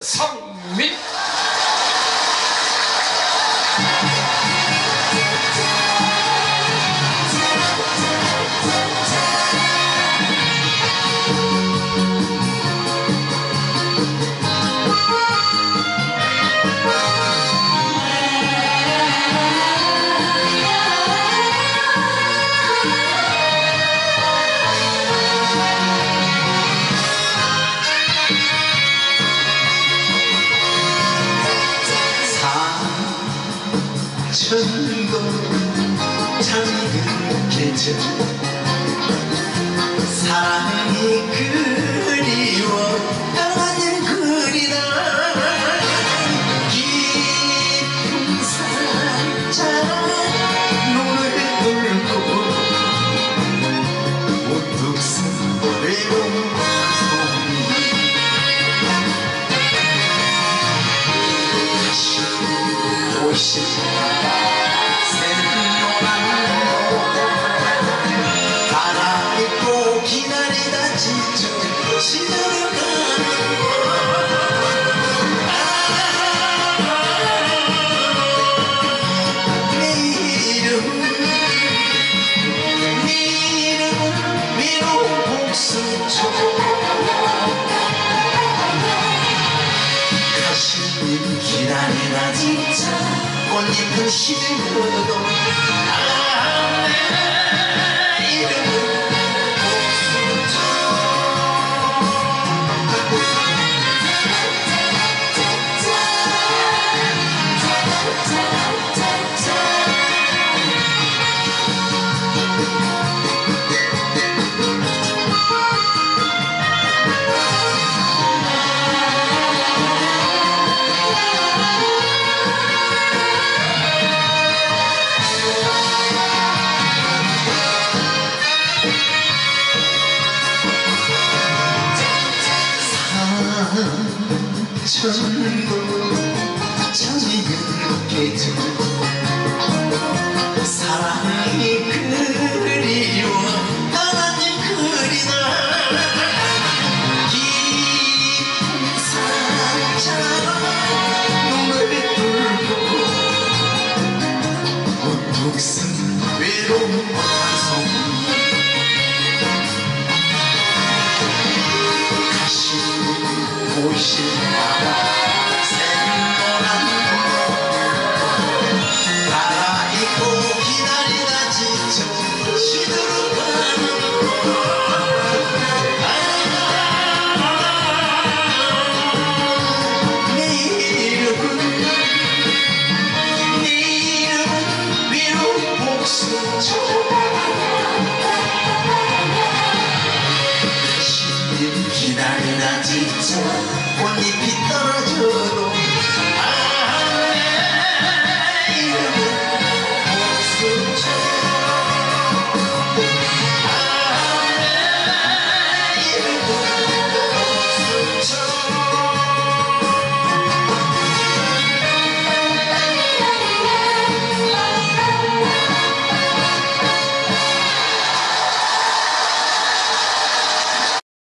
성민 천도 잠든 계절 사랑이 그리워 나는 그리다 깊은 사랑처럼 눈을 돌고 문득 서버리고 소리 다시 보고 싶다 기다리다 지쳐 지나가는 내 이름 미로 복수쳐 가시님 기다리다 지쳐 꽃잎은 시들어도 내 이름은 천도 잠든 계절 사랑이 그리워 나는 그리다 깊은 사랑